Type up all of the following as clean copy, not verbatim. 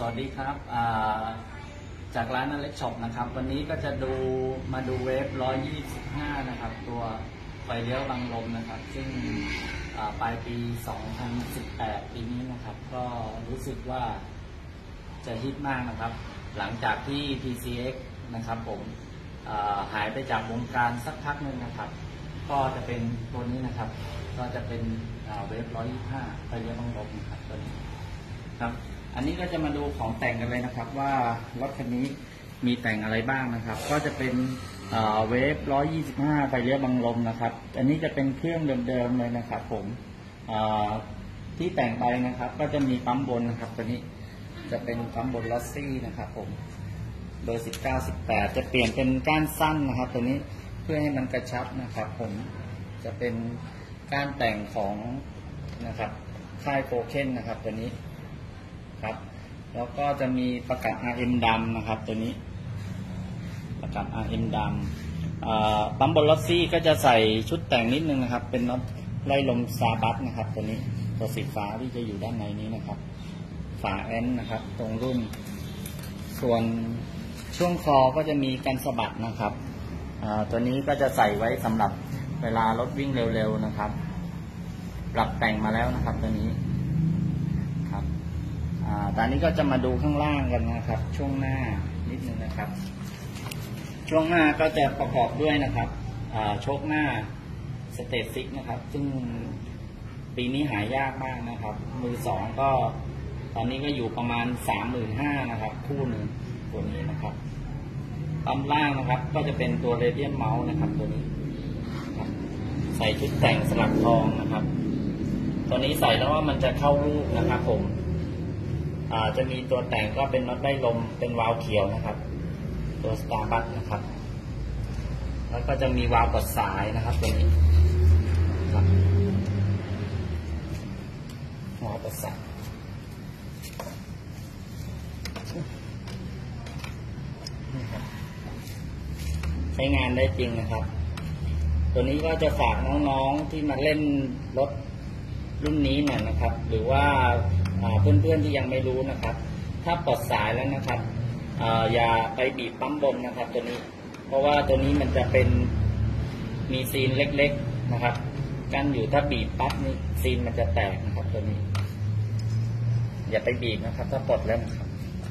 วัสดีครับจากร้านอเล็กช็อปนะครับวันนี้ก็จะมาดูเวฟ125นะครับตัวไฟเลี้ยวบังลมนะครับซึ่งปลายปี 2018 ปีนี้นะครับก็รู้สึกว่าจะฮิตมากนะครับหลังจากที่ PCX นะครับผมหายไปจากวงการสักพักนึงนะครับก็จะเป็นตัวนี้นะครับก็จะเป็นเวฟ125ไฟเลี้ยวบังลมนะครับตัวนี้ครับอันนี้ก็จะมาดูของแต่งกันเลยนะครับว่ารถคันนี้มีแต่งอะไรบ้างนะครับก็จะเป็นเวฟ125ไฟเลี้ยวบังลมนะครับอันนี้จะเป็นเครื่องเดิมๆเลยนะครับผมที่แต่งไปนะครับก็จะมีปั๊มบนนะครับตัวนี้จะเป็นปั๊มบนลอสซี่นะครับผมเบอร์19-18จะเปลี่ยนเป็นก้านสั้นนะครับตัวนี้เพื่อให้มันกระชับนะครับผมจะเป็นก้านแต่งของนะครับค่ายโคเคนนะครับตัวนี้ครับแล้วก็จะมีประกับ RM ดำนะครับตัวนี้ประกับ RM ดำปั๊มบนลอสซี่ก็จะใส่ชุดแต่งนิดนึงนะครับเป็นน็อตไล่ลมซาบัสนะครับตัวนี้ตัวสีฟ้าที่จะอยู่ด้านในนี้นะครับฝาแอนนะครับตรงรุ่นส่วนช่วงคอก็จะมีกันสะบัดนะครับตัวนี้ก็จะใส่ไว้สำหรับเวลารถวิ่งเร็วๆนะครับปรับแต่งมาแล้วนะครับตัวนี้ครับตอนนี้ก็จะมาดูข้างล่างกันนะครับช่วงหน้านิดนึงนะครับช่วงหน้าก็จะประกอบด้วยนะครับโชคหน้าสเตทซิกนะครับซึ่งปีนี้หายากมากนะครับมือสองก็ตอนนี้ก็อยู่ประมาณ 35,000 นะครับคู่หนึ่งตัวนี้นะครับปั๊มล่างนะครับก็จะเป็นตัวเรเดียนเมาส์นะครับตัวนี้ใส่ชุดแต่งสลักทองนะครับตัวนี้ใส่แล้วว่ามันจะเข้ารูปนะครับผมจะมีตัวแต่งก็เป็นน็อตได้ลมเป็นวาล์วเขียวนะครับตัวสตาร์บัคนะครับแล้วก็จะมีวาล์วกดสายนะครับตัวนี้ครับวาล์วกดสายใช้งานได้จริงนะครับตัวนี้ก็จะฝากน้องๆที่มาเล่นรถรุ่นนี้หน่อยนะครับหรือว่าเพื่อนๆที่ยังไม่รู้นะครับถ้าปลดสายแล้วนะครับอย่าไปบีบปั๊มบนนะครับตัวนี้เพราะว่าตัวนี้มันจะเป็นมีซีนเล็กๆนะครับกั้นอยู่ถ้าบีบปั๊บนี่ซีนมันจะแตกนะครับตัวนี้อย่าไปบีบนะครับถ้าปลดแล้วนะครับ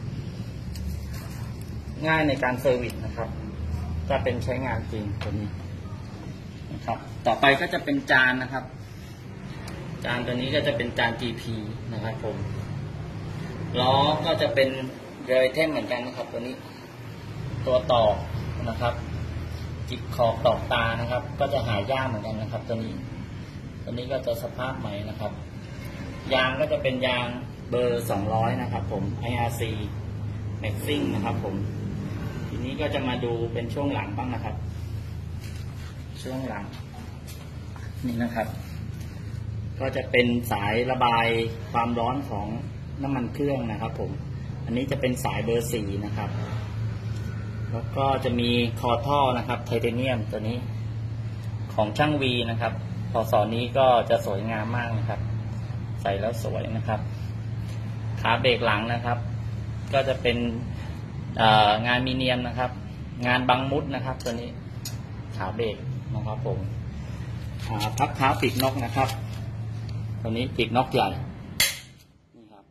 ง่ายในการเซอร์วิสนะครับจะเป็นใช้งานจริงตัวนี้นะครับต่อไปก็จะเป็นจานนะครับจานตัวนี้ก็จะเป็นจาน GP นะครับผมล้อก็จะเป็นเรเทมเหมือนกันนะครับตัวนี้ตัวต่อนะครับจิบขอบตอกตานะครับก็จะหายากเหมือนกันนะครับตัวนี้ก็จะสภาพใหม่นะครับยางก็จะเป็นยางเบอร์200นะครับผม IRC Maxing นะครับผมทีนี้ก็จะมาดูเป็นช่วงหลังบ้างนะครับช่วงหลังนี่นะครับก็จะเป็นสายระบายความร้อนของน้ำมันเครื่องนะครับผมอันนี้จะเป็นสายเบอร์4นะครับแล้วก็จะมีคอท่อนะครับไทเทเนียมตัวนี้ของช่างวีนะครับพศนี้ก็จะสวยงามมากนะครับใส่แล้วสวยนะครับขาเบรกหลังนะครับก็จะเป็นงานมีเนียมนะครับงานบังมุดนะครับตัวนี้ขาเบรกนะครับผมพักเท้าปีกนกนะครับตัวนี้ปีกนกใหญ่นี่ครับ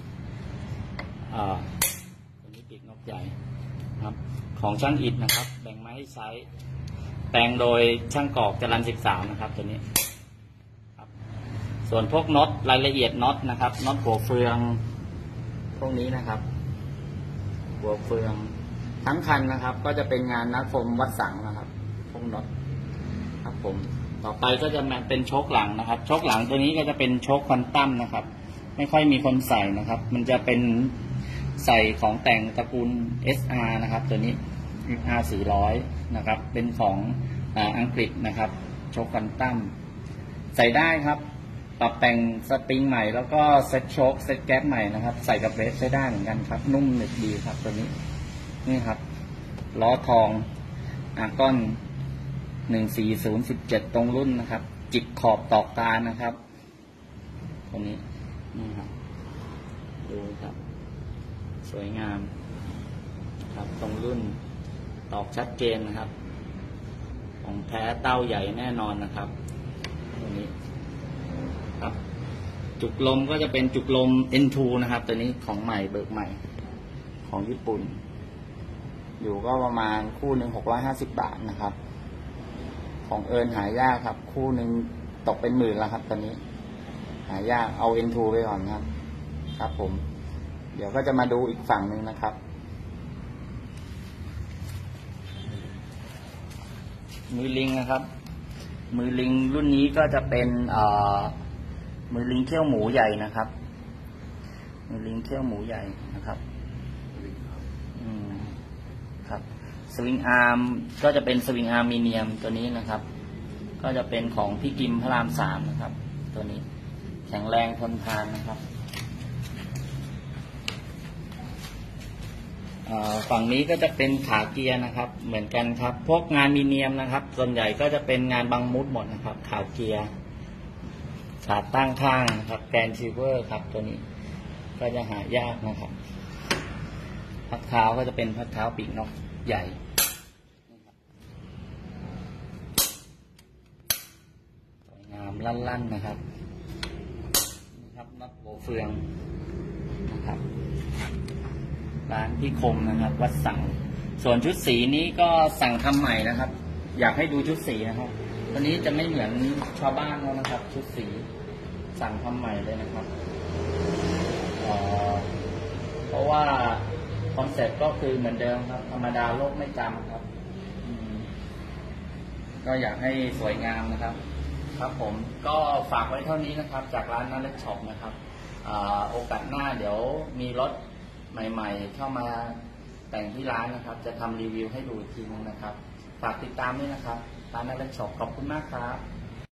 ตัวนี้ปีกนกใหญ่ครับของช่างอิฐนะครับแบ่งไม้ให้ใช้แปลงโดยช่างกอกจรัญ13นะครับตัวนี้ครับส่วนพวกน็อตรายละเอียดน็อตนะครับน็อตหัวเฟืองพวกนี้นะครับหัวเฟืองทั้งคันนะครับก็จะเป็นงานนักคมวัดสังนะครับพวกน็อตครับผมต่อไปก็จะมาเป็นโชคหลังนะครับโชคหลังตัวนี้ก็จะเป็นโชคควอนตัมนะครับไม่ค่อยมีคนใส่นะครับมันจะเป็นใส่ของแต่งตระกูล SR นะครับตัวนี้ SR 400นะครับเป็นของอังกฤษนะครับโชคควอนตัมใส่ได้ครับปรับแต่งสปริงใหม่แล้วก็เซ็ตโชคเซ็ตแก๊สใหม่นะครับใส่กับเรสใช้ได้เหมือนกันครับนุ่มหนึบดีครับตัวนี้นี่ครับล้อทองอาร์กอน14017ตรงรุ่นนะครับจิกขอบตอกตานะครับตรงนี้นี่ครับดูครับสวยงามครับตรงรุ่นตอกชัดเจนนะครับของแท้เต้าใหญ่แน่นอนนะครับตัวนี้ครับจุกลมก็จะเป็นจุกลม N2 นะครับตัวนี้ของใหม่เบิกใหม่ของญี่ปุ่นอยู่ก็ประมาณคู่หนึ่ง650 บาทนะครับของเอิญหายากครับคู่หนึ่งตกเป็นหมื่นแล้วครับตอนนี้หายากเอา N2 ไปก่อนครับครับผมเดี๋ยวก็จะมาดูอีกฝั่งหนึ่งนะครับมือลิงนะครับมือลิงรุ่นนี้ก็จะเป็นมือลิงเขี้ยวหมูใหญ่นะครับมือลิงเขี้ยวหมูใหญ่นะครับครับสวิงอาร์มก็จะเป็นสวิงอาร์มมีเนียมตัวนี้นะครับก็จะเป็นของพี่กิมพระราม3นะครับตัวนี้แข็งแรงทนทานนะครับฝั่งนี้ก็จะเป็นขาเกียร์นะครับเหมือนกันครับพวกงานมีเนียมนะครับส่วนใหญ่ก็จะเป็นงานบังมุดหมดนะครับขาเกียร์ขาตั้งข้างนะครับแกนซิลเวอร์ครับตัวนี้ก็จะหายากนะครับพักเท้าก็จะเป็นพักเท้าปีกนกใหญ่สวยงามลั่นๆนะครับนี่ครับน็อตโบเฟืองนะครับร้านพี่คมนะครับวัดสังส่วนชุดสีนี้ก็สั่งทำใหม่นะครับอยากให้ดูชุดสีนะครับตัวนี้จะไม่เหมือนชาวบ้านเขานะครับชุดสีสั่งทำใหม่เลยนะครับเพราะว่าคอนเซ็ปต์ก็คือเหมือนเดิมครับธรรมดาโลกไม่จำครับก็อยากให้สวยงามนะครับครับผมก็ฝากไว้เท่านี้นะครับจากร้านนัทเล็กช็อปนะครับโอกาสหน้าเดี๋ยวมีรถใหม่ๆเข้ามาแต่งที่ร้านนะครับจะทำรีวิวให้ดูอีกทีนึงนะครับฝากติดตามด้วยนะครับร้านนัทเล็กช็อปขอบคุณมากครับ